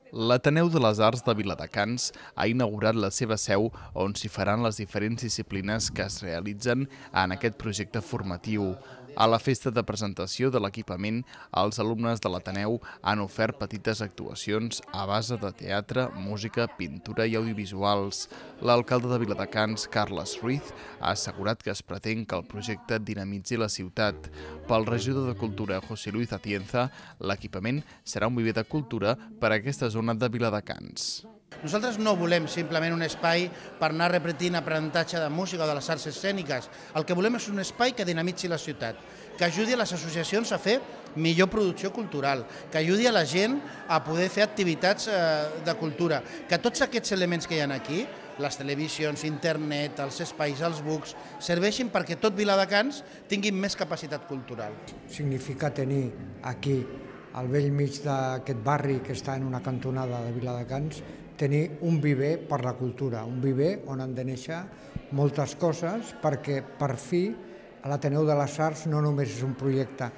L'Ateneu de les Arts de Viladecans ha inaugurat la seva seu on s'hi faran les diferents disciplines que es realitzen en aquest projecte formatiu. A la festa de presentació de l'equipament, els alumnes de l'Ateneu han ofert petites actuacions a base de teatre, música, pintura i audiovisuals. L'alcalde de Viladecans, Carles Ruiz, ha assegurat que es pretén que el projecte dinamitzi la ciutat. Pel regidor de Cultura, José Luis Atienza, l'equipament serà un viver de cultura per a aquesta zona de Viladecans. Nosaltres no volem simplement un espai per anar repetint aprenentatge de música o de les arts escèniques. El que volem és un espai que dinamitzi la ciutat, que ajudi a les associacions a fer millor producció cultural, que ajudi a la gent a poder fer activitats de cultura, que tots aquests elements que hi ha aquí, les televisions, internet, els espais, els books, serveixin perquè tot Viladecans tingui més capacitat cultural. Significa tenir aquí, al vell mig d'aquest barri que està en una cantonada de Viladecans, tenir un viver per la cultura, un viver on han de néixer moltes coses perquè per fi l'Ateneu de les Arts no només és un projecte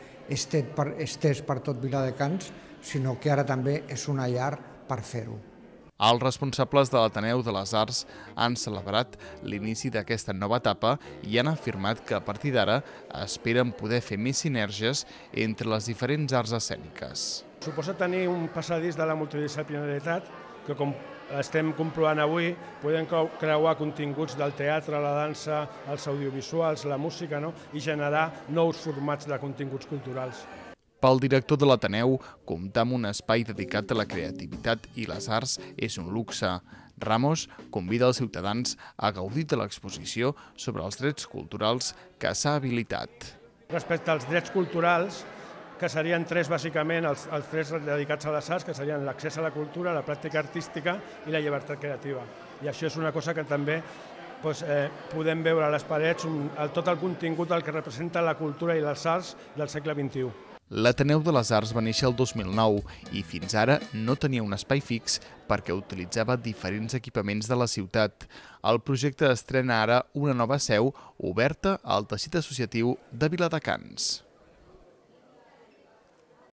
estès per tot Viladecans, sinó que ara també és una llar per fer-ho. Els responsables de l'Ateneu de les Arts han celebrat l'inici d'aquesta nova etapa i han afirmat que a partir d'ara esperen poder fer més sinergies entre les diferents arts escèniques. Suposa tenir un passadís de la multidisciplinaritat que, com estem comprovant avui, podem creuar continguts del teatre, la dansa, els audiovisuals, la música, i generar nous formats de continguts culturals. Pel director de l'Ateneu, comptar amb un espai dedicat a la creativitat i les arts és un luxe. Ramos convida els ciutadans a gaudir de l'exposició sobre els drets culturals que s'ha habilitat. Respecte als drets culturals, que serien tres bàsicament, els tres dedicats a les arts, que serien l'accés a la cultura, la pràctica artística i la llibertat creativa. I això és una cosa que també podem veure a les parets, tot el contingut del que representa la cultura i les arts del segle XXI. L'Ateneu de les Arts va néixer el 2009 i fins ara no tenia un espai fix perquè utilitzava diferents equipaments de la ciutat. El projecte estrena ara una nova seu oberta al teixit associatiu de Viladecans.